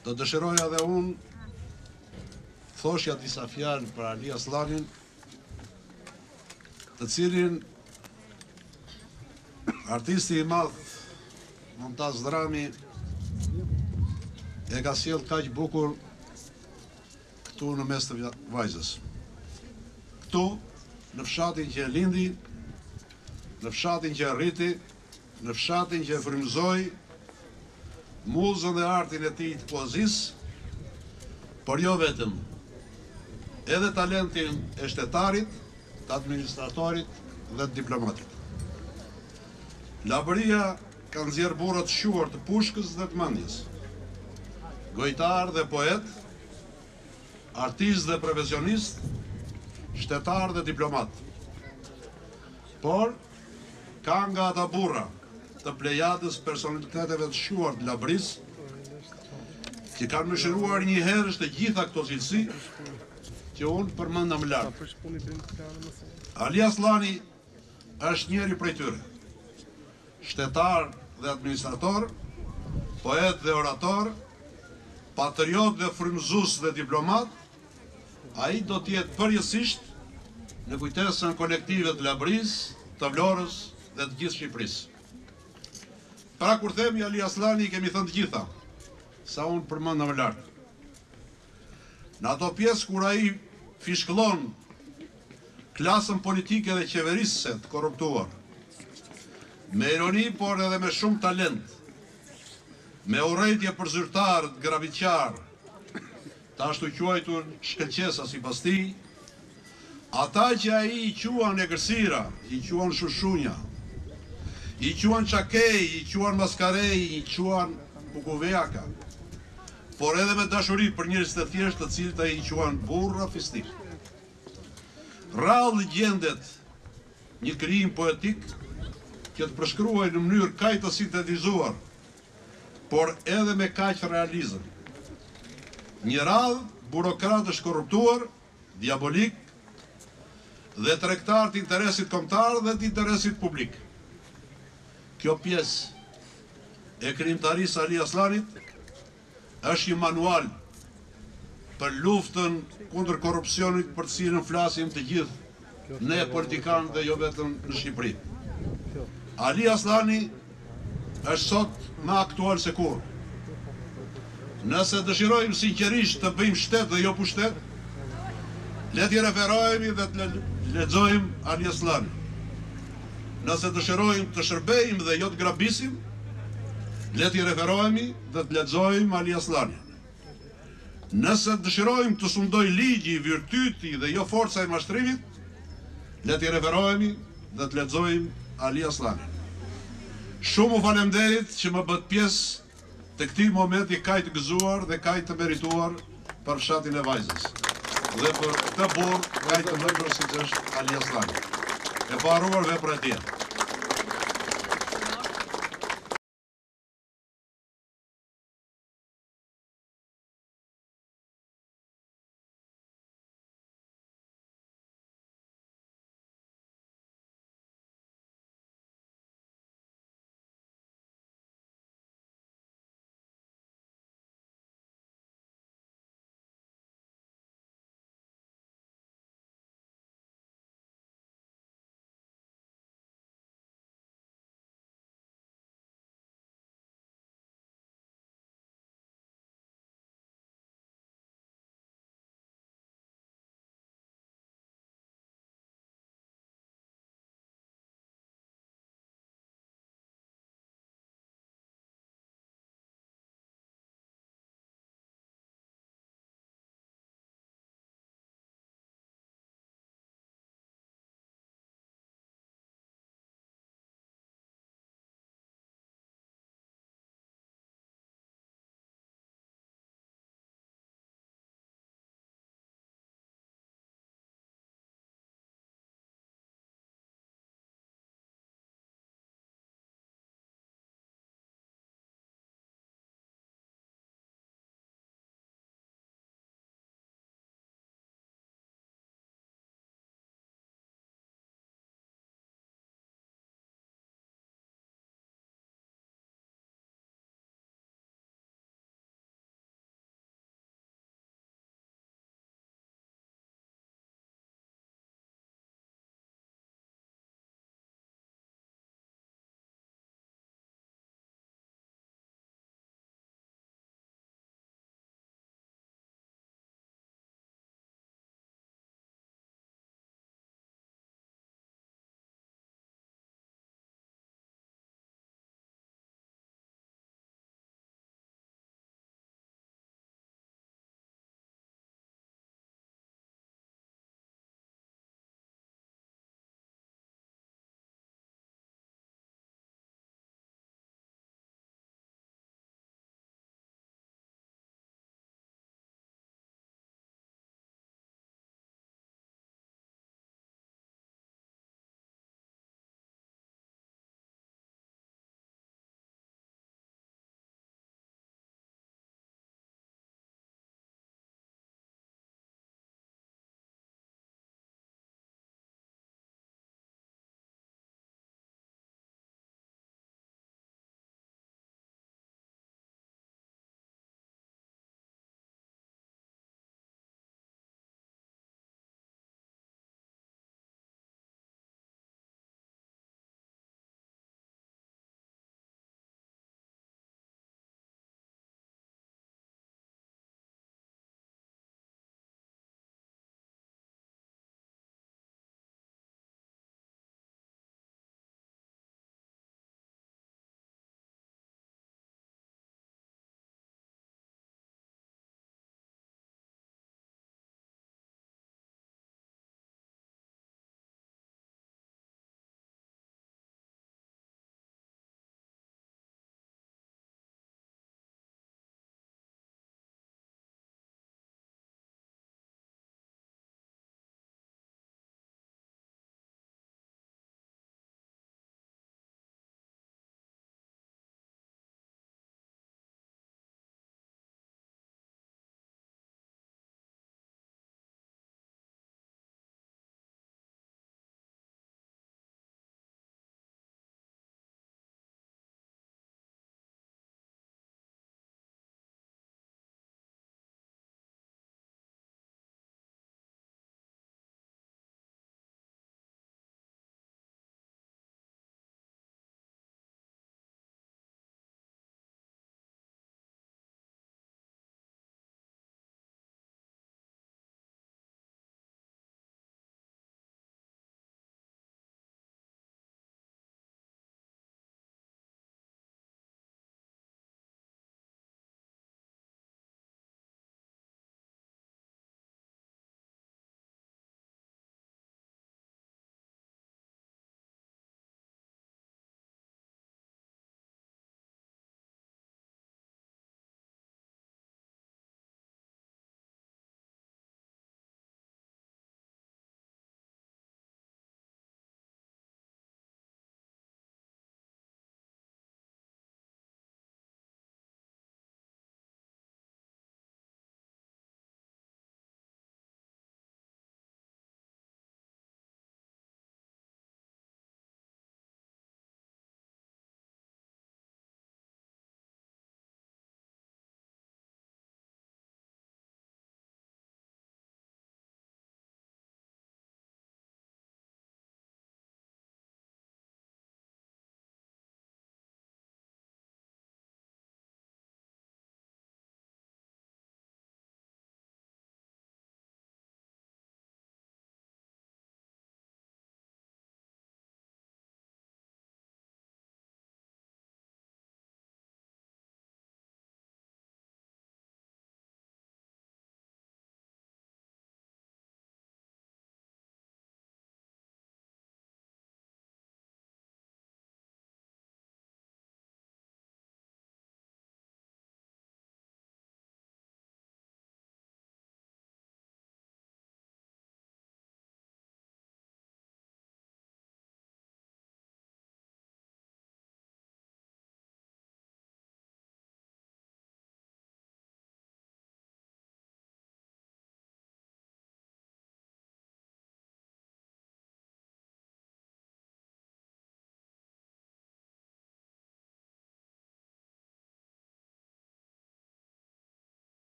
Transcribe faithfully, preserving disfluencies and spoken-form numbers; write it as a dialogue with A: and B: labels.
A: Do dëshiroja dhe unë thoshja disa fjalë për Ali Aslanin, të cilin artisti i madh Montaz Drami e ka sjell kaq bukur këtu në mes të vajzës. Këtu, në fshatin që e lindi, në fshatin që e rriti, në fshatin që e frymëzoi muzën dhe artin e tij të poezisë, por jo vetëm, edhe talentin e shtetarit, të administratorit dhe të diplomatit. Labëria ka nxjerrë burrë të shuar të Pushkës dhe të Mandjes, gojtar dhe poet, artist dhe profesionist, shtetar dhe diplomat. Por, ka nga ata burra të plejadës personaliteteve të shuar të labërisë, që kanë mëshiruar një herësh të gjitha këto cilësi, që unë përmenda më lartë. Ali Aslani është njeri prej tyre, shtetar dhe administrator, poet dhe orator, patriot dhe frymëzues dhe diplomat. Ai do t'jetë përgjithsisht në kujtesën kolektive të labërisë, të Vlorës dhe të gjithë Shqipërisë. Pra kur themi Ali Aslani, kemi thënë të gjitha, sa unë përmenda më lartë. Në ato pjesë kur ai fishkëllon klasën politike dhe qeverisëse të korruptuar, me ironi, por edhe me shumë talent, me urrëtie përzyrtar të graviqar, të ashtu quajtur shkëlqesa sipas tij, ata që ai i quan egërsira, i quan shushunja, i quan çakej, i quan maskarej, i quan bukuvejaka, por edhe me dashuri për njerëz të thjeshtë, të cilët ai i quan burra fistik. Rrallë gjendet një krijim poetik që të përshkruaj në mënyrë kaq të sintetizuar, por edhe me kaq realizëm. Një radhë burokratësh korruptuar, diabolik, dhe tregtar të interesit kombëtar dhe të interesit publik. Kjo pjesë e krijimtarisë Ali Aslanit është një manual për luftën kundër korrupsionit për të cilën flasim të gjithë ne politikanë dhe jo vetëm në Shqipëri. Ali Aslani është sot më aktual se kur. Nëse dëshirojmë sinqerisht të bëjmë shtet dhe jo pushtet, le t'i referohemi dhe të lexojmë Ali Aslanin. Nëse dëshirojmë të shërbejmë dhe jo të grabisim, le t'i referohemi dhe të lexojmë Ali Aslanin. Nëse dëshirojmë të sundoj ligji, virtyti dhe jo forca e mashtrimit, le t'i referohemi dhe të lexojmë Ali Aslanin. Shumë u falemderit që më bët pjesë të këtij momenti kaq të gëzuar dhe kaq të merituar për fshatin e vajzës dhe për këtë burr kaq të vepër siç është Ali Aslani. E pa harruar vepra e tij.